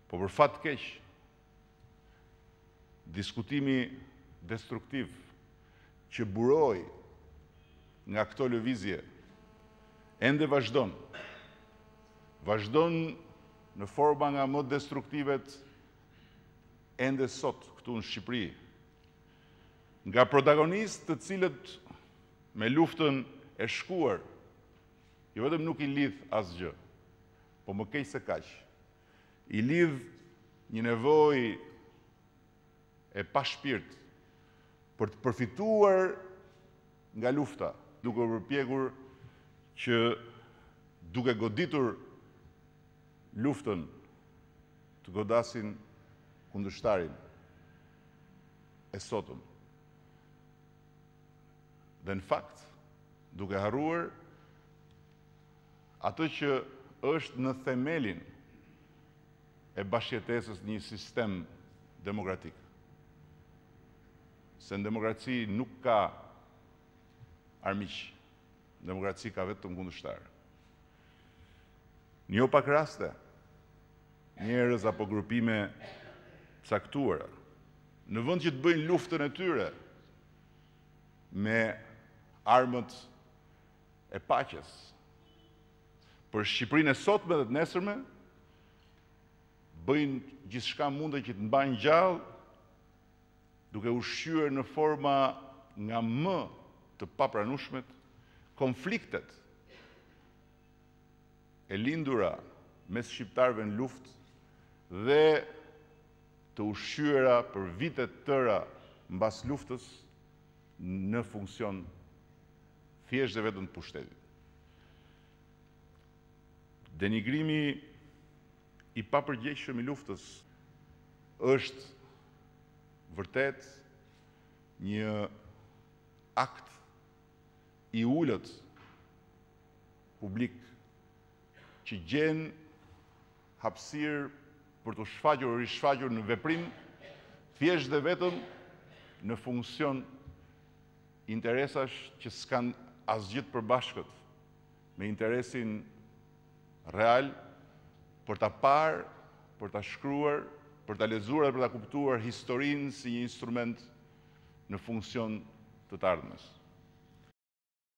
Po për fat keq, diskutimi destruktiv që buroi nga këto lëvizje ende vazhdon në forma nga më destruktivet ende sot këtu në Shqipëri, nga protagonistë të cilët me luftën e shkuar, jo vetëm nuk i lidh asgjë, po më keq se kaq, i lidh një nevojë e pa shpirt për të përfituar nga lufta, duke përpjekur që duke goditur luftën të godasin kundërshtarin e sotëm. Dhe në fakt, duke harruar atë që është në themelin e bashkëjetesës një sistem demokratik. Se në demokraci nuk ka armiq, demokraci ka vetëm kundërshtar. Në jo pak raste, njerëz apo grupime caktuara, në vend që të bëjnë luftën e tyre me armët e paqes, për Shqipërinë e sotme dhe të nesërme, bëjnë gjithçka munde që të mbajnë gjallë, duke ushqyer në forma nga më të papranueshmet konfliktet e lindura mes shqiptarëve në luftë dhe të ushqyera për vite të tëra mbas luftës në funksion thjesht dhe vetëm të pushtetit. Denigrimi i papërgjegjshëm i luftës është vërtet një akt i ulët publik që gjen hapësirë për të shfaqur o rishfaqur në veprim thjesht dhe vetëm në funksion interesash që s'kan asgjë të përbashkët me interesin real për ta parë, për ta shkruar, për ta lexuar dhe për ta kuptuar historinë si një instrument në funksion të ardhmes.